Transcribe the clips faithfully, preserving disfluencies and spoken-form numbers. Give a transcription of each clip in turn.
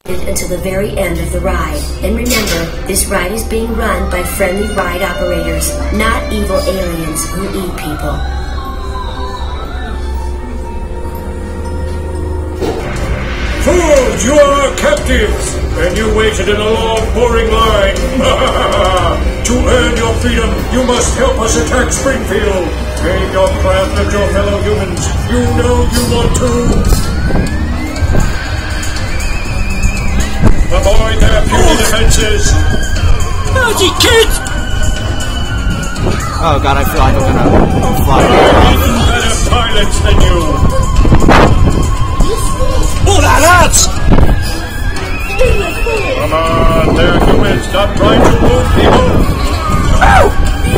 until the very end of the ride. And remember, this ride is being run by friendly ride operators, not evil aliens who eat people. Fools, you are our captives, and you waited in a long, boring line. To earn your freedom, you must help us attack Springfield. Take your craft at your fellow humans. You know you want to. Avoid their puny defenses! Naughty kid! Oh god, I feel like I'm gonna fly. I'm even better pilots than you! Oh, that hurts! Come on, they're humans, stop trying to move people! Ow!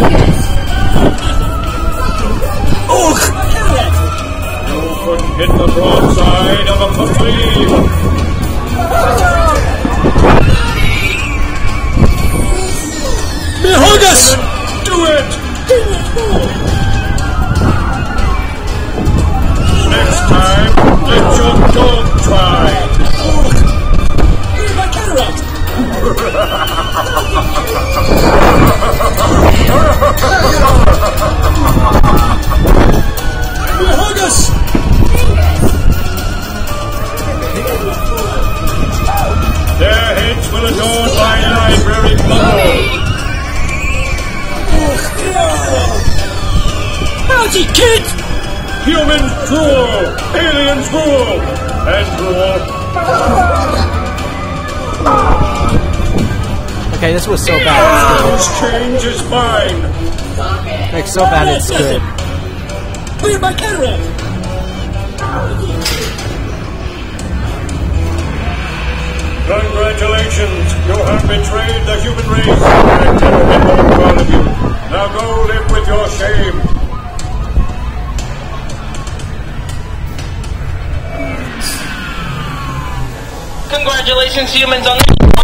Ugh! You couldn't hit the broadside of a puppy! Behold us! Do it! Next time, let your dog try! Here's my cataract! Behold us! Their heads will adorn my library bubble! Naughty kid! Humans rule! Aliens rule! And rule! Okay, this was so bad. This change is mine! Like, so bad it's good. Clear my cataract! Congratulations! You have betrayed the human race! I'm terribly proud of you! Now go live with your shame! Congratulations, humans, on